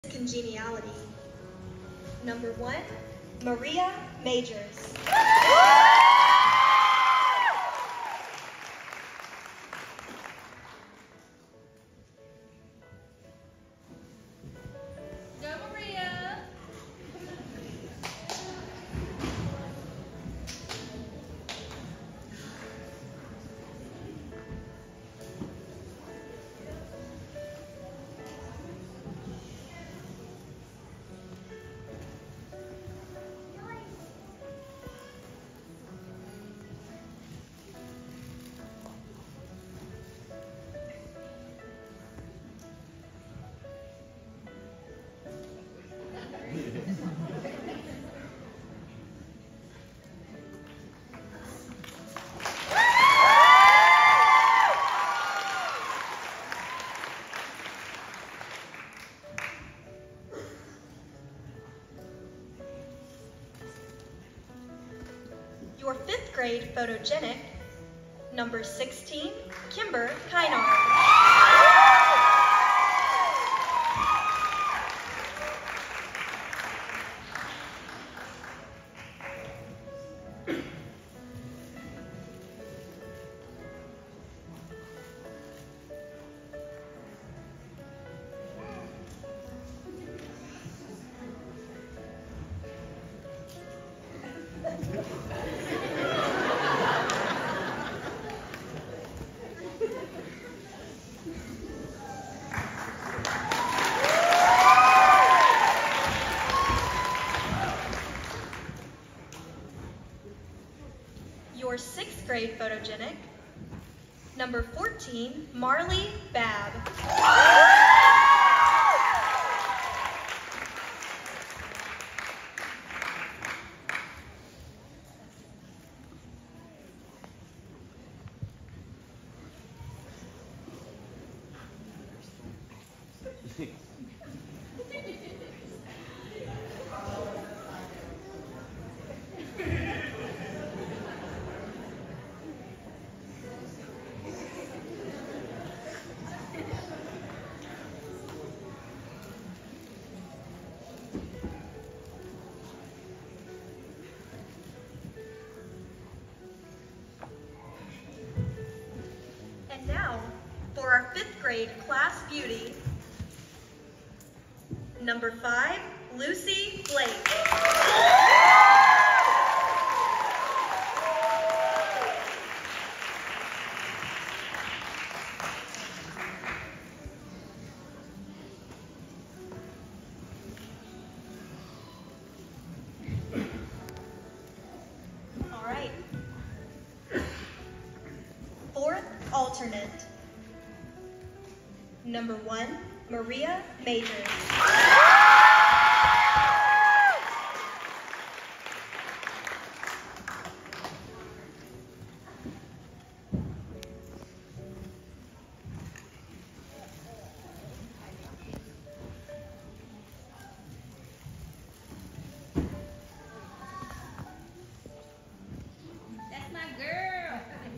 Congeniality. Number 1, Maria Majors. Go, Maria. Your 5th grade photogenic, number 16, Kimber Kynar. Your 6th grade photogenic, number 14, Marley Babb. And now, for our 5th grade class beauty, number 5, Lucy Blake. All right. 4th alternate, number 1, Maria Majors. That's my girl.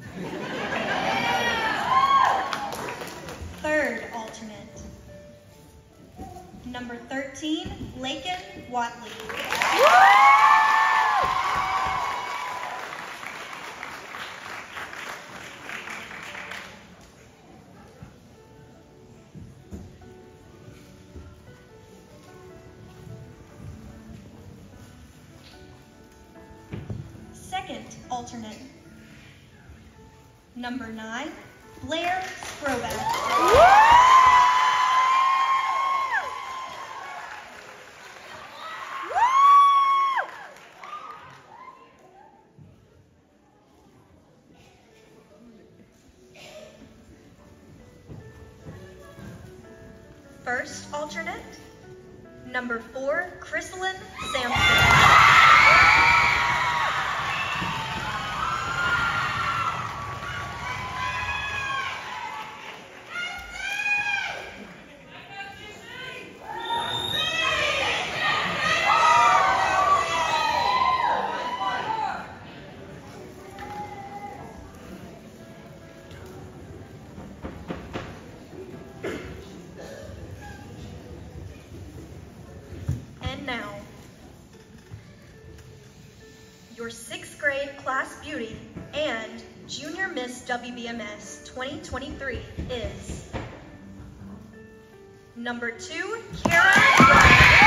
3rd alternate, number 13, Lakin Watley. Second alternate, number 9, Blair Sproback. First alternate, number 4, Chrysalyn Sampson. And now, your 6th grade class beauty and Junior Miss WBMS 2023 is number 2, Kara.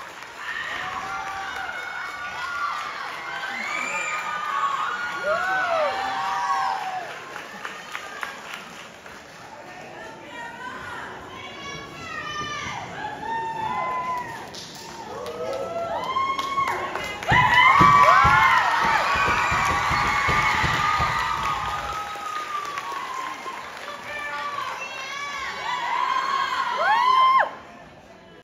Woo!